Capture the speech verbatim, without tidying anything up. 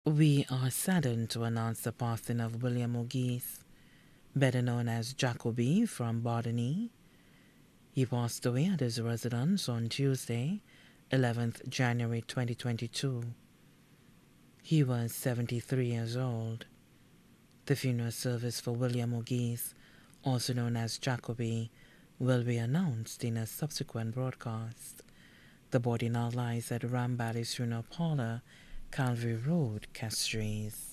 We are saddened to announce the passing of William Aguste, better known as Jacoby from Botany. He passed away at his residence on Tuesday, eleventh January twenty twenty-two. He was seventy-three years old. The funeral service for William Aguste, also known as Jacoby, will be announced in a subsequent broadcast. The body now lies at Rambally's Funeral Parlor, Calvary Road, Castries.